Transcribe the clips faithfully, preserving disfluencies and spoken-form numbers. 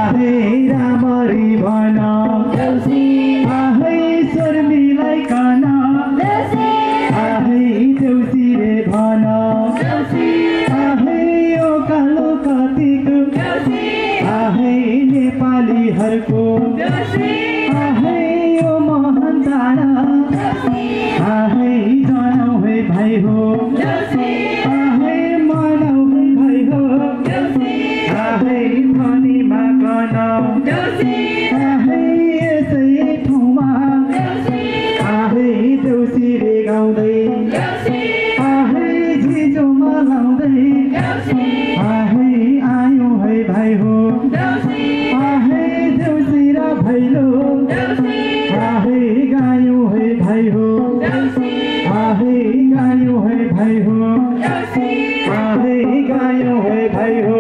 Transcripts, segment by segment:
आहे रामरी भन आहे शर्मिलाई कन आहे देउसी रे भन आहे यो कालो कतिको आहे नेपालीहरूको आहे यो महान तारा आहे जनौ है भाइ हो आहे मनौ है भाइ हो आहे धनीमा कनौ आहे यसै ठाउँमा आहे देउसी रे गाउँदै आहे झिझोमा लाउँदै आहे आयौँ है भाइ हो आहे देउसी र भैलो आहे गायौँ है भाइ हो आहे गायौँ है भाइ हो आहे गायौँ है भाइ हो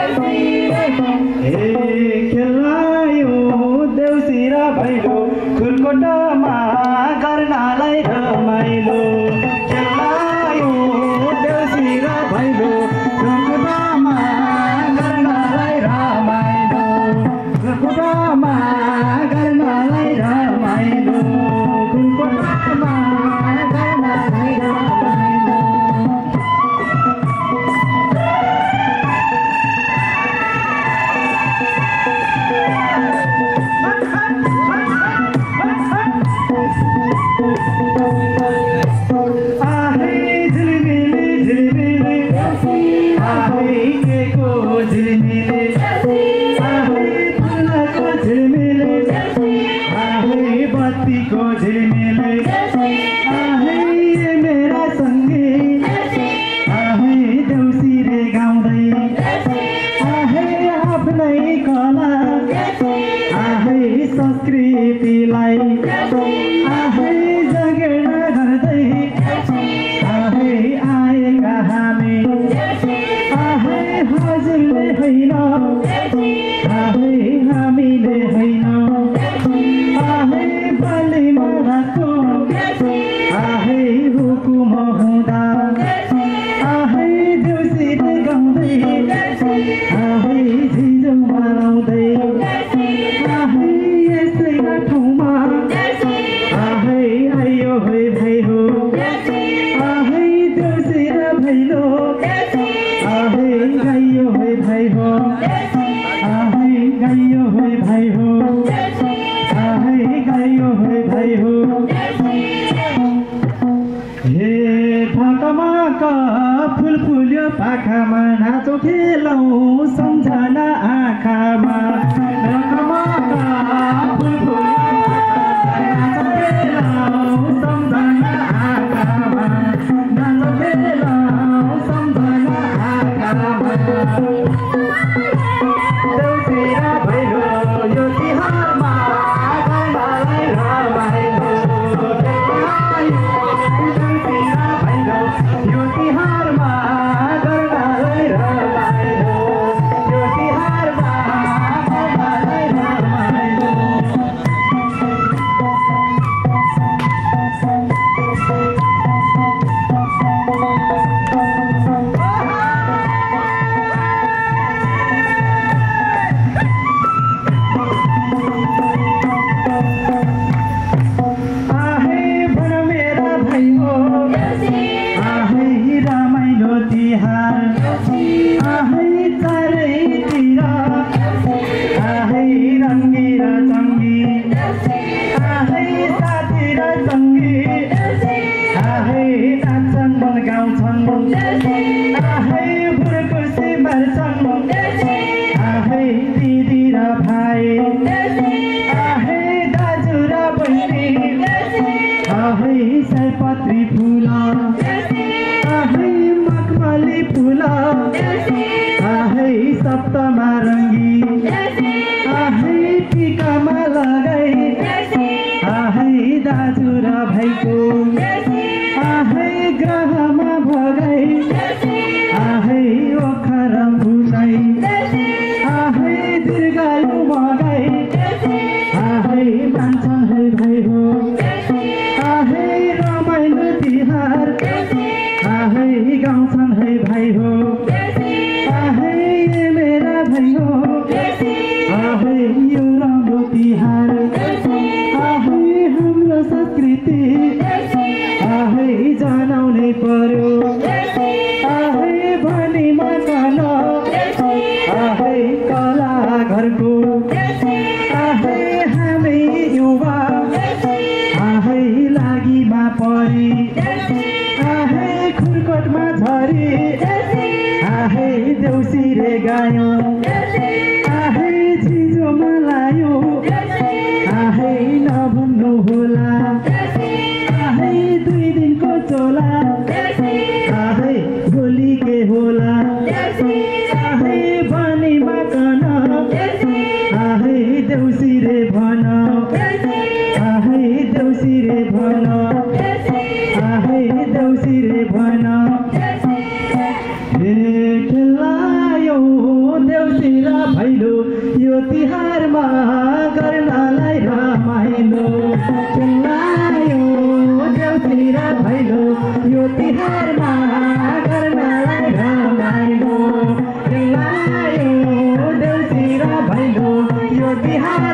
हे खेलायो देउसी र भैलो खुलकोटामा गर्नलाई रमाइलो खेलायो देउसी र भैलो खुलकोटामा गर्नलाई रमाइलो खुलकोटामा गर्नलाई रमाइलो खुलकोटामा गर्नलाई रमाइलो आहे झिलिमिली झिलिमिली आहे केको झिलिमिली आहे फुलको झिलिमिली आहे बत्तीको झिलिमिली आहे मेरा सङ्गी आहे देउसी रे गाउँदै आहे आफ्नै कला आहे संस्कृतिलाई आहे जगेर्ना गर्दै आहे आएका हामी आहे हजुरले होइन आहे हामीले होइन आहे बलिमा राखो आहे हुकुम हुँदा आहे देउसी रे गाउँदै आहे झिझोमा लाउँदै आहे यसै ठाउँमा आहे आयो है भाइ हो आहे देउसी र भैलो आहे गाइयो है भाइ हो आहे गाइयो है भाइ हो आहे गाइयो है भाइ हो हे ढाकामाका फुल फुल्यो पाखामा नाचो खेलौँ सम्झना आँखामा ढाकामाका फुल फुल्यो नाचो खेलौँ सम्झना आँखामा नाचो खेलौँ सम्झना आँखामा देउसी र भैलो यो तिहारमा गर्नलाई रमाइलो देउसी र भैलो यो तिहारमा गर्नलाई रमाइलो यो तिहारमा गर्नलाई रमाइलो आहे भन मेरा भाइ हो आहे रमाइलो तिहार आहे चारैतिर आहे रङ्गी र चङ्गी आहे साथी र सङ्गी आहे नाच्छन् मन गाउँछन् आहे फुर्कुसी मार्छन् आहे दिदी र भाइ आहे दाजु र बहिनी आहे सयपत्री फुल आहे मखमली फुल आहे सप्तमा रङ्गी आहे टिकामा लगाई आहे दाजु र भाइको आहे ग्रहमा भगाई आहे ओखर फुटाई आहे दीर्घायु मगाई आहे मान्छन् है भाइ हो आहे रमाइलो तिहार आहे गाउँछन् है भाइ हो आहे मेरा भाइ हो घरको आहै हामी युवा आहै लागिमा परी आहै खुर्कोटमा झरी आहै देउसिरे गायो आहै झिझोमा लायो आहै नभन्नु होला आहै दुई दिनको चोला आहै भोलि के होला आहै बनीमा कन आहै देउसिरे भन आहै देउसिरे भन आहै देउसिरे भन खेलायो देउसिरा भैलो यो तिहारमा गर्नलाई रमाइलो खेलायो देउसिरा भैलो यो तिहारमा गर्नलाई रमाइलो खेलायो देउसिरा भैलो यो तिहार